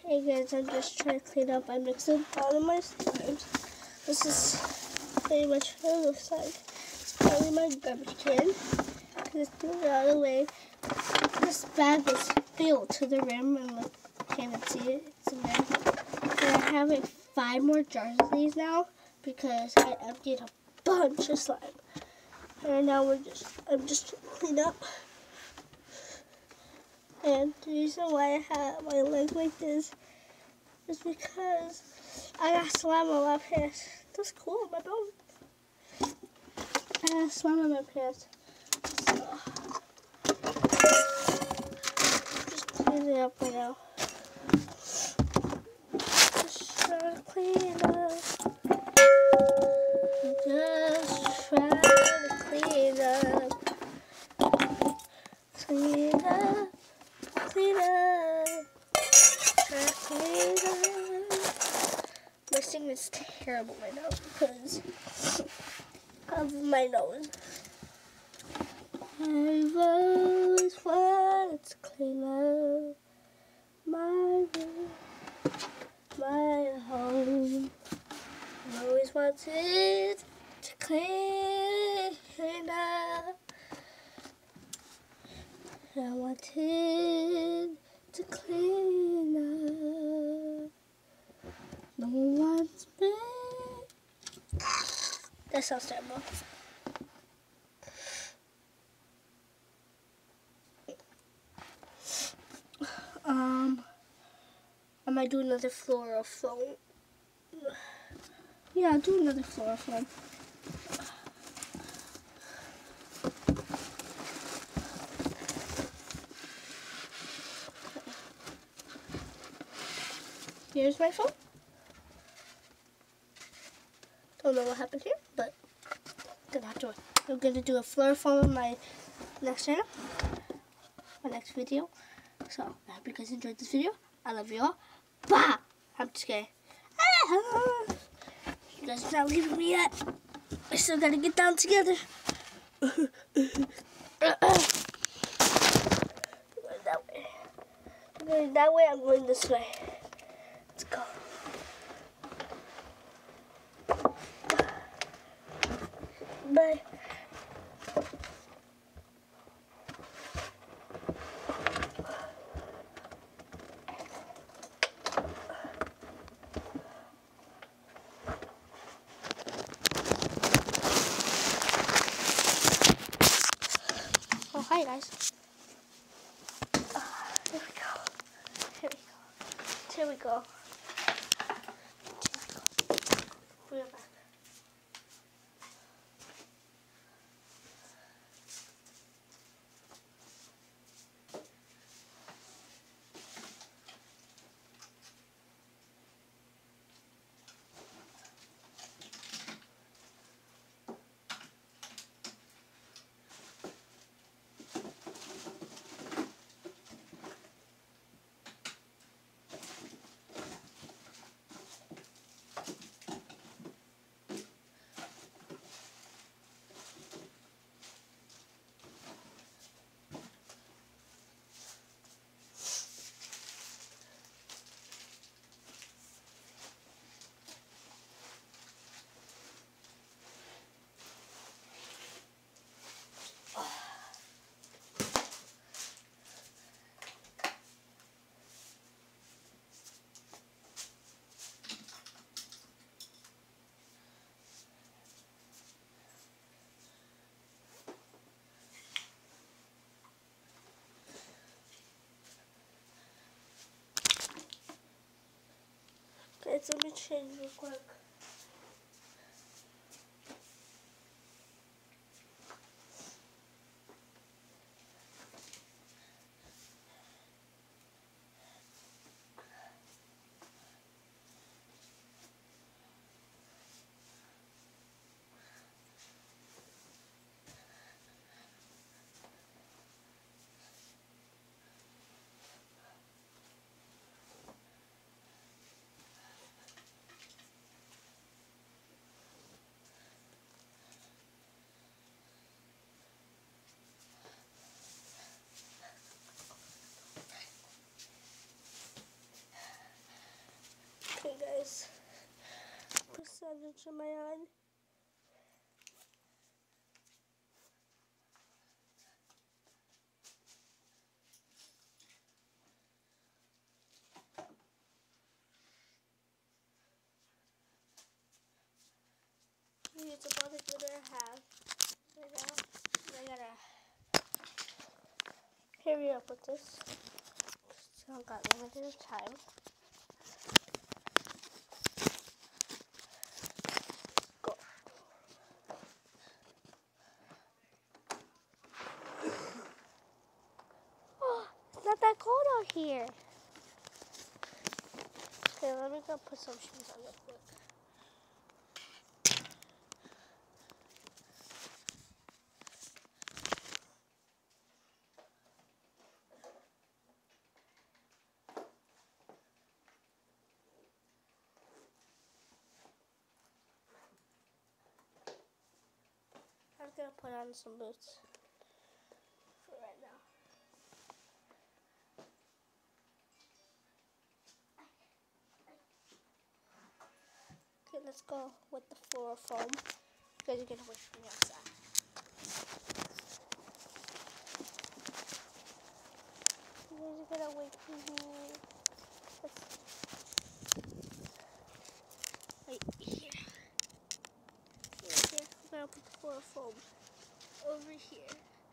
Hey guys, I'm just trying to clean up. I mixed up all of my slimes. This is pretty much what it looks like. It's probably my garbage can. Just threw it out of the way. This bag is filled to the rim, and look, can't even see it. It's a rim. And I have like 5 more jars of these now because I emptied a bunch of slime. And now I'm just cleaning up. And the reason why I have my leg like this is because I got slime on my pants. That's cool, my bone. I got slime on my pants. So, just cleaning it up right now. Just trying to clean up. Just trying to clean up. Clean up. Clean up. Try to clean up. My singing is terrible right now because of my nose. I've always wanted to clean up my room, my home. I've always wanted to clean up. I wanted to clean up. No one's been. That sounds terrible. I might do another floral foam. Yeah, I'll do another floral foam. Here's my phone. Don't know what happened here, but I'm gonna do a floor foam on my next channel, my next video. So I hope you guys enjoyed this video. I love you all. Bah! I'm just kidding. You guys are not leaving me yet. I still gotta get down together. I'm going that way. I'm going that way. I'm going this way. Let's go. Bye. Oh, hi guys. Here we go. Here we go. Here we go. We're back. Guys, let me change real quick. bandage on my eye. It's about the glitter I have right now. I gotta hurry up with this. So I've got limited time. Go. Oh, it's not that cold out here. Okay, let me go put some shoes on real quick. I'm gonna put on some boots for right now. Okay, let's go with the floor foam. You guys are gonna wait for me outside. You guys are gonna wait for me. Right here. Right here. I'm gonna put the floor foam over here.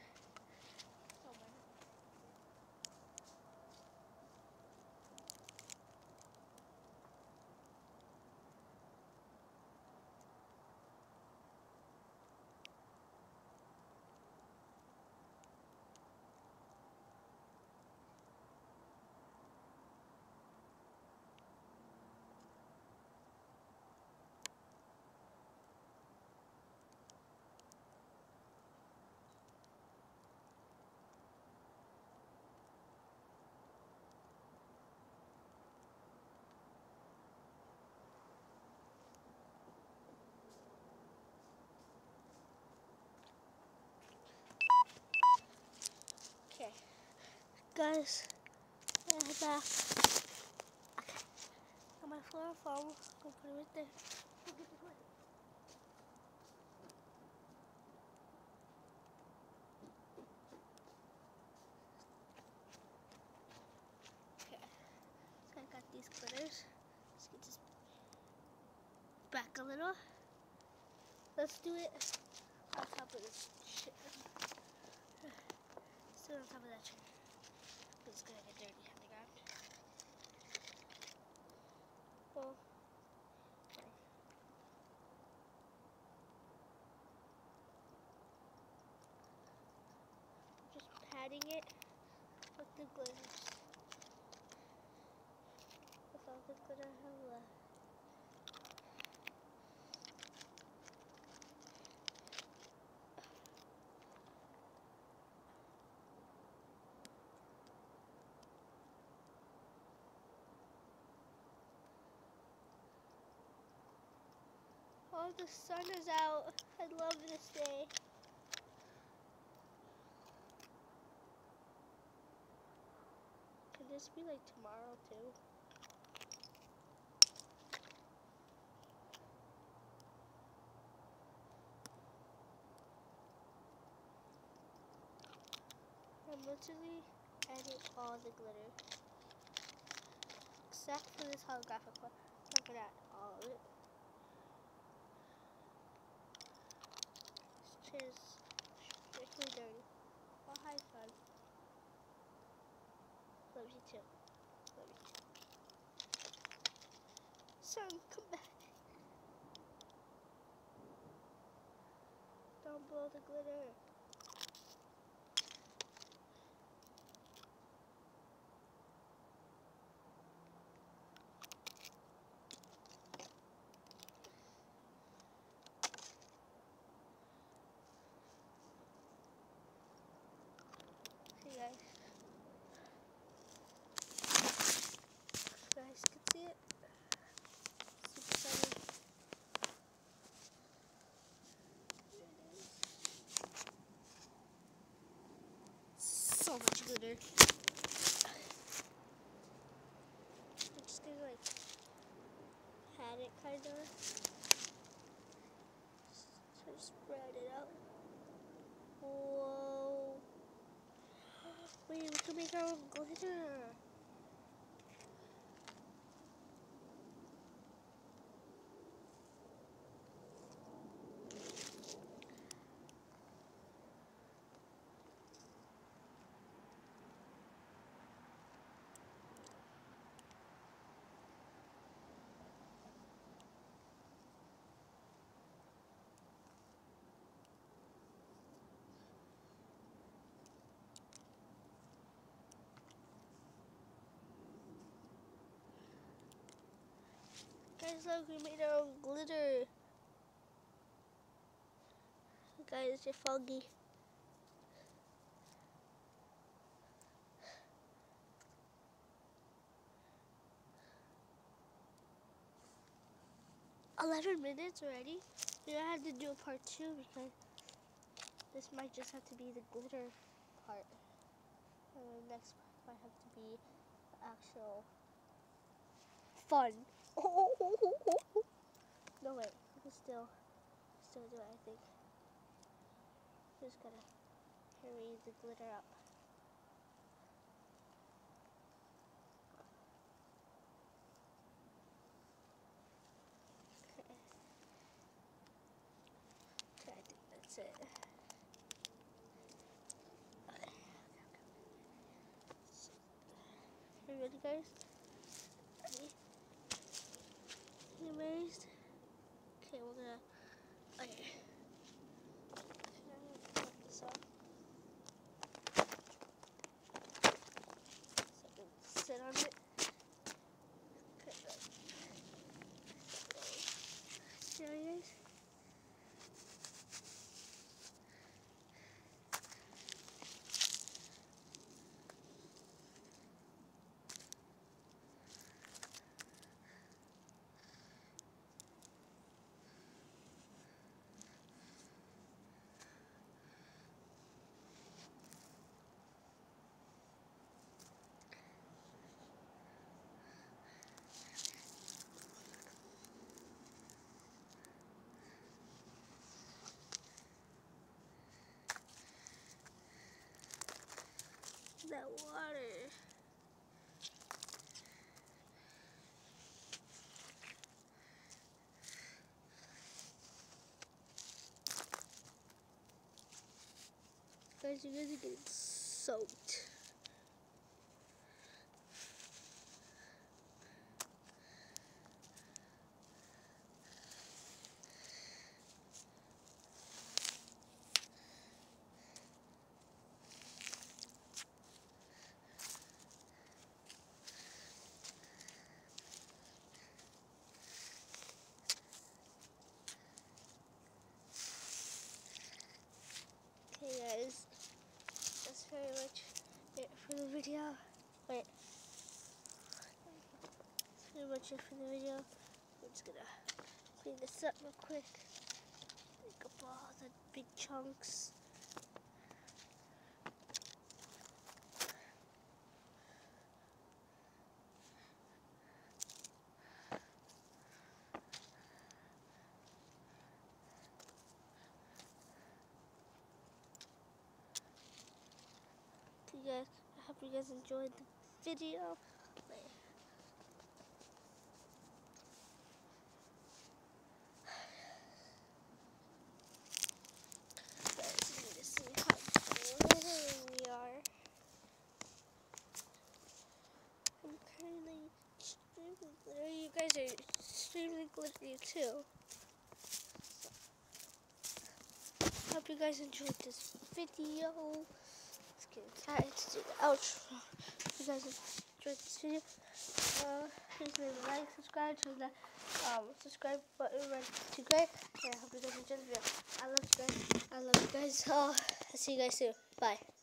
Okay, guys, I'm back. Okay, got my floor foam. I'm gonna put it right there. Okay, so I got these glitters. Let's get this back a little. Let's do it on top of this shit. Let's do it on top of that shit. It's gonna get dirty on the ground. Well, just patting it with the glitters. With all the glitter I have left. Oh, the sun is out. I love this day. Can this be like tomorrow too? I'm literally adding all the glitter. Except for this holographic one. I'm gonna add all of it. This chair is strictly dirty. Oh, hi, son. Love you too. Love you too. Son, come back. Don't blow the glitter. See, guys. You guys can see it. Super sunny. Here it is. So much glitter. I'm just gonna like pat it kind of. spread it out. Whoa. Wait, we can make our own glitter. Guys, look, we made our own glitter. Guys, it's foggy. $11 already. We had to do a part 2 because this might just have to be the glitter part. And the next part might have to be actual fun. No wait, we can still do it, I think. Just gotta hurry the glitter up. Okay, I think that's it. Okay. Are you ready, guys? Ready? You raised? Okay, we're gonna. Okay. Put this up. So we can sit on it. Okay. See how you guys? That water. Guys, you guys are getting soaked. Okay guys, that's very much it for the video. Wait. That's pretty much it for the video. I'm just gonna clean this up real quick. Pick up all the big chunks. Okay guys, I hope you guys enjoyed the video. Wait. Guys, you need to see how glittering we are. I'm currently extremely glittery. You guys are extremely glittery too. Hope you guys enjoyed this video. Let's get excited to do the outro. If you guys enjoyed this video, please leave a like, subscribe, turn that subscribe button red to gray. And I hope you guys enjoyed the video. I love you guys. I love you guys. I'll see you guys soon. Bye.